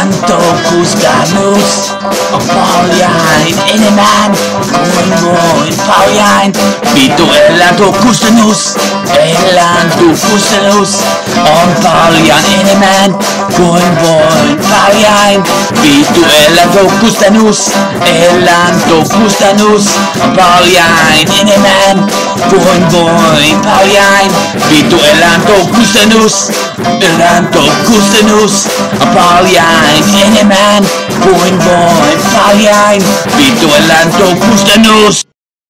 Elanto kustannus on paljon enemmän kuin voin paljon. Vittu elanto kustannus on paljon enemmän kuin voin paljon. Vittu elanto kustannus on paljon enemmän kuin voin paljon. Vittu elanto kustannus on paljon enemmän kuin voin paljon. Vittu elanto kustannus.